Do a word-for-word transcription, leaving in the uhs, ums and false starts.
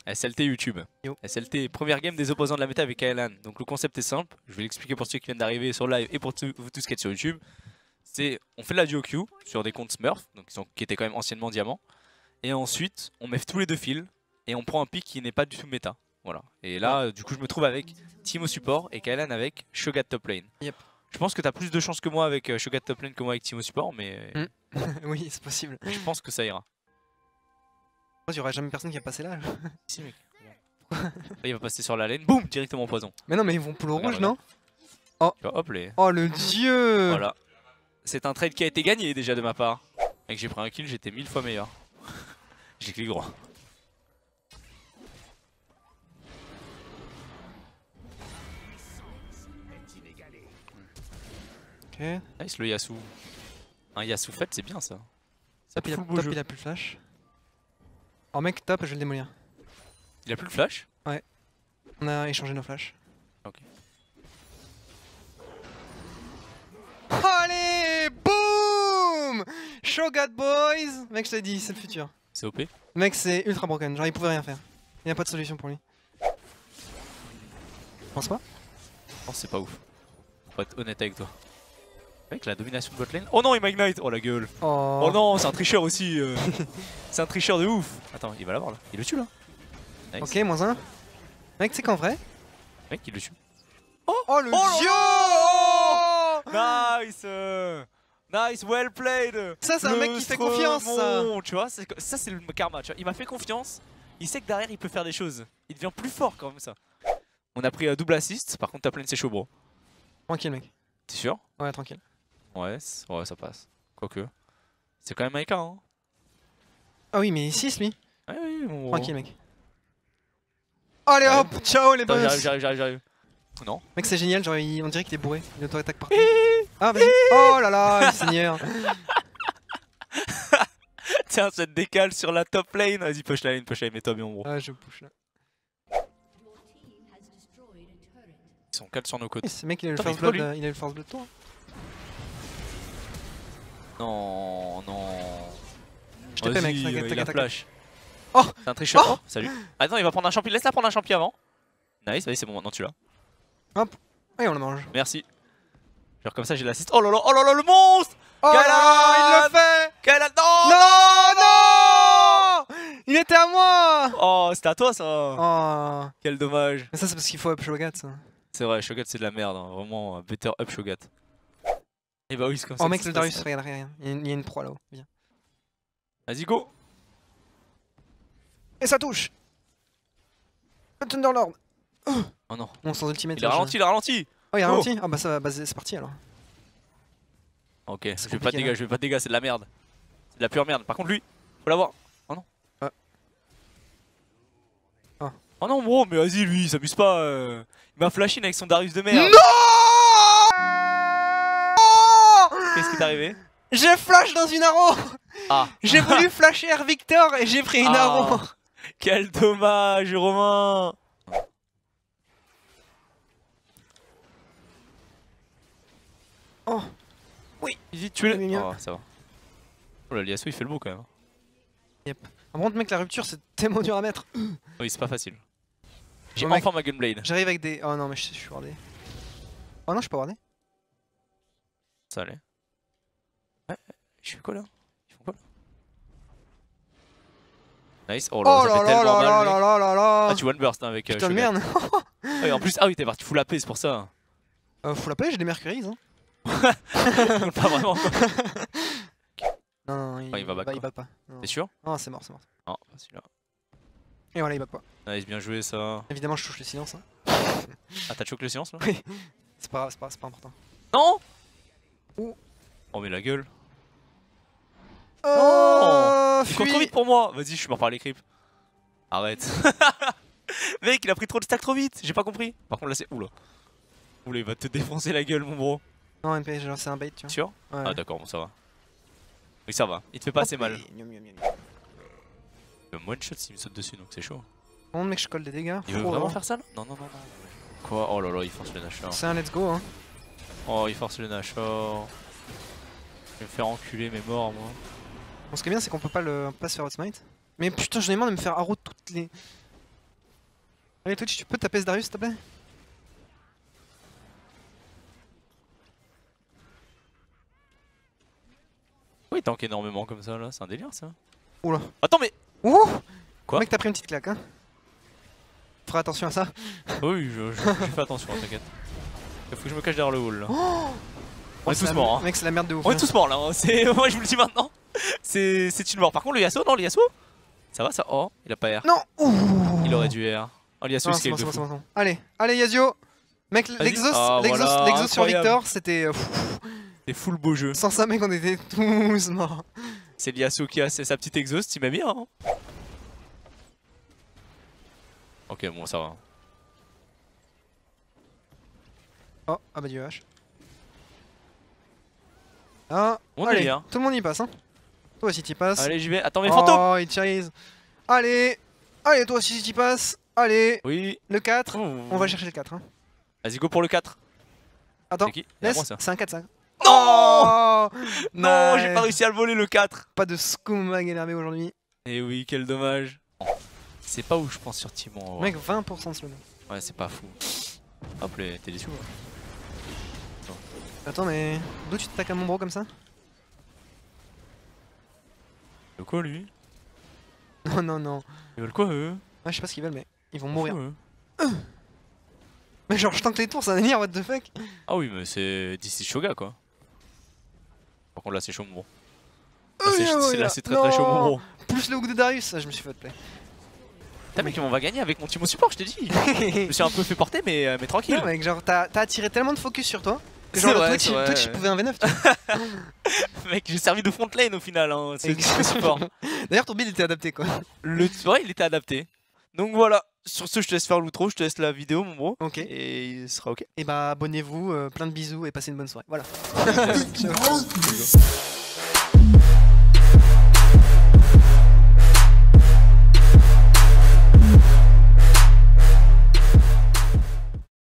S L T YouTube. Yo. S L T, première game des opposants de la méta avec Kaelan. Donc le concept est simple, je vais l'expliquer pour ceux qui viennent d'arriver sur live et pour tous vous tous qui êtes sur YouTube. C'est, on fait de la duo queue sur des comptes Smurf, donc qui, sont, qui étaient quand même anciennement diamants. Et ensuite, on met tous les deux fils et on prend un pick qui n'est pas du tout méta. Voilà. Et là, ouais. du coup, je me trouve avec Timo support et Kaelan avec Shogat top lane. Yep. Je pense que tu as plus de chance que moi avec Shogat top lane que moi avec Timo support, mais Mm. Oui, c'est possible. je pense que ça ira. Il n'y aurait jamais personne qui va passer là. Si, mec. Là, il va passer sur la lane, boum, directement poison. Mais non, mais ils vont poule rouge, regarde. non? Oh. Tu vois, hop les. Oh le dieu. Voilà. C'est un trade qui a été gagné déjà de ma part. Mec, j'ai pris un kill, j'étais mille fois meilleur. J'ai cliqué droit. Ok. Nice le Yasuo. Un Yasuo fait, c'est bien ça. Ça Top, il a, fout le beau top, jeu. il a plus de flash. Oh mec, top, je vais le démolir. Il a plus de flash? On a échangé nos flashs. Ok. Allez, boum, Shogat boys. Mec, je t'ai dit, c'est le futur. C'est O P? Mec, c'est ultra broken, genre il pouvait rien faire. Il n'y a pas de solution pour lui. Je pense pas. Non, c'est pas ouf. Faut être honnête avec toi. Mec, la domination de botlane. Oh non, il m'ignite. Oh la gueule. Oh, Oh non, c'est un tricheur aussi. euh. C'est un tricheur de ouf. Attends, il va l'avoir là. Il le tue là. Nice. ok, moins un. Mec, tu sais qu'en vrai. Mec, il le tue. Oh le Oh dieu. Oh nice euh. Nice, well played. Ça, c'est un mec qui fait confiance, ça. Bon, tu vois, ça c'est le karma. Tu vois. Il m'a fait confiance. Il sait que derrière il peut faire des choses. Il devient plus fort quand même ça. On a pris un double assist. Par contre, ta plane c'est chaud, bro. Tranquille, mec. T'es sûr? Ouais, tranquille. Ouais, ouais, ça passe. Quoique. C'est quand même un K, hein. Ah oui, mais six lui. Ouais, oui, bon. Tranquille, mec. Allez Ouais. hop, ciao les Attends, boss. j'arrive, j'arrive, j'arrive, j'arrive. Non. Mec, c'est génial, genre il- on dirait qu'il est bourré. Il auto-attaque partout. Ah, vas-y. Oh là là, le seigneur. Tiens, ça te décale sur la top lane. Vas-y, push la lane, push la lane, mets-toi bien, bro. Ah, je push là. Ils sont calmes sur nos côtes. Et ce mec, il a le Attends, first mais c'est pas blood, euh, il a le first blood tour. Non, non. Je t'ai fait, mec, Vas-y, t'inquiète, euh, il a t'inquiète, t'inquiète. flash. Oh, C'est un tricheur. Oh Oh, salut. Attends, il va prendre un champi. Laisse-la prendre un champi avant. Nice, vas-y, c'est bon, maintenant tu l'as. hop. Et on le mange. Merci. Genre comme ça, j'ai l'assist. Oh là là, oh là là, le monstre. Oh là là, il le fait. Quel non, Non, non. Il était à moi. Oh, c'était à toi ça. Oh. Quel dommage. Mais ça, c'est parce qu'il faut up Shogat, ça. C'est vrai, Shogat c'est de la merde, hein. Vraiment, euh, better up Shogat. Et bah oui, c'est comme ça. Oh que mec, ça le se passe. Darius, regarde, regarde. Il y a une, il y a une proie là-haut. Viens. Vas-y, go. Et ça touche. Le Thunderlord. Oh non. Bon, sans ultimate. Il a là, je- ralenti, il a ralenti. Oh, il a Oh. ralenti. Ah bah ça, bah, c'est c'est parti alors. Ok, je vais pas de compliqué, dégâts, là. je vais pas de dégâts, c'est de la merde. C'est de la pure merde. Par contre, lui, faut l'avoir. Oh non. Ah. Ah. Oh non, bro, mais vas-y, lui, il s'amuse pas. euh. Il m'a flash in avec son Darius de merde. Non. Qu'est-ce qui t'est arrivé? J'ai flash dans une arrow. Ah. J'ai voulu flasher Air Victor et j'ai pris une Ah. arrow. Quel dommage, Romain. Oh. Vite, tu es Oui, bien. Oh, ça va. Oh là, Yasuo, il fait le beau quand même. Yep. Par contre, mec, la rupture, c'est tellement dur à mettre. Oui, c'est pas facile. J'ai Oh, mec. enfin ma Gunblade. J'arrive avec des. Oh non, mais je, je suis wardé. Oh non, je suis pas wardé. Ça allait. Ouais, je fais quoi là? Ils font quoi là? Nice. Oh là, Oh ça là fait là tellement là là mal. là mec. là là là. Ah, tu one burst hein, avec. euh, Putain de Shogat. merde. Ah oui, en plus, ah oui, t'es parti full A P, c'est pour ça. euh, faut l'appeler, j'ai des Mercuries. Hein. Pas vraiment. quoi. Non, non, il, Ah, il va back, bah, il quoi. back pas. Non, T'es sûr? non c'est mort, c'est mort. Non, pas celui-là. Et voilà, il back pas. Nice, bien joué ça. Évidemment, je touche le silence. Hein. Ah, t'as choqué le silence là? Oui. C'est pas, c'est pas, c'est pas important. Non! Oh. Oh, mais la gueule. Oh, Il court trop vite pour moi. Vas-y, je suis mort par les creeps. Arrête. Mec, il a pris trop de stack trop vite. J'ai pas compris. Par contre, là, c'est. Oula. Oula, il va te défoncer la gueule, mon bro. Non, M P, genre c'est un bait, tu vois. Sûr? Ouais. Ah, d'accord, bon, ça va. Oui, ça va. Il te fait pas assez Hop, mal. et miam, miam, miam. Il va me one shot s'il me saute dessus, donc c'est chaud. Bon, mec, je colle des dégâts. Il veut Oh, vraiment là. faire ça là? Non, non, non, non. Quoi? Oh là là, il force le Nashor. C'est un let's go, hein. Oh, il force le Nashor. Je vais me faire enculer, mais mort, moi. Bon, ce qui est bien, c'est qu'on peut pas, le... on peut pas se faire outsmite. Mais putain, j'en ai marre de me faire arrow toutes les. Allez Twitch, tu peux taper ce Darius s'il te plaît? Oui, il tank énormément comme ça là, c'est un délire ça. Oula. Attends mais... Ouh. Quoi? Mec t'as pris une petite claque hein. Feras attention à ça. Oui, je, je, j'ai fait attention, t'inquiète. Il faut que je me cache derrière le wall là. Oh On est tous morts hein. Mec c'est la merde de ouf. On est hein. tous morts là, hein. C'est... moi je vous le dis maintenant. C'est c'est une mort. Par contre le Yasuo, non le Yasuo ça va ça? Oh, il a pas R. Non. Ouh. Il aurait dû R. Oh le Yasuo Non, il c'est bon, scale c'est de bon, fou. c'est bon. Allez, allez Yasuo. Mec Vas-y. l'exos Ah, l'exos voilà, l'exos sur incroyable. Victor c'était... euh, C'est full beau jeu. Sans ça mec on était tous morts. C'est le Yasuo qui a sa petite exhaust, il m'a bien hein. Ok bon ça va. Oh, ah bah du H. Ah, On allez, est bien. tout le monde y passe hein. Toi aussi t'y passes. Allez j'y vais. Attends mais Oh, fantôme. il chase. Allez, allez toi aussi t'y passes. Allez, Oui. le quatre. Oh. On va chercher le quatre hein. Vas-y go pour le quatre. Attends, C'est qui? C'est à laisse, moi, ça. c'est un quatre ça. Non Oh Non, nice. j'ai pas réussi à le voler le quatre. Pas de scumbag énervé aujourd'hui. Et oui, quel dommage. C'est pas où je pense sur Timon. en vrai. Mec, vingt pour cent de slow. Ouais, c'est pas fou. Hop, les- t'es déçu hein. Attends, mais d'où tu t'attaques à mon bro comme ça? De quoi lui? Non, non, non. Ils veulent quoi eux? Ah, je sais pas ce qu'ils veulent, mais ils vont Ils mourir. font, eux. Mais genre, je tank les tours, c'est un délire, what the fuck? Ah oui, mais c'est d'ici Shoga quoi. Par contre là c'est chaud mon bro. Là Euh, c'est ouais, c'est- là, là. c'est très très chaud mon Non. bro. Plus le hook de Darius, ah, je me suis fait play. Putain mec, on va gagner avec mon Timon support, je t'ai dit. Je me suis un peu fait porter mais, euh, mais tranquille. Non, mec, genre, t'as t'as attiré tellement de focus sur toi que C'est genre, vrai, le Twitch, c'est vrai, Twitch ouais. pouvait un V neuf, tu vois. Mec, j'ai servi de front lane au final, hein. C'est Exactement. le support. D'ailleurs, ton build était adapté, quoi. Le ouais, il était adapté. Donc voilà, sur ce je te laisse faire l'outro, je te laisse la vidéo mon bro. Ok. Et il sera ok. Et bah, abonnez-vous, euh, plein de bisous et passez une bonne soirée. Voilà. Ciao. Ciao.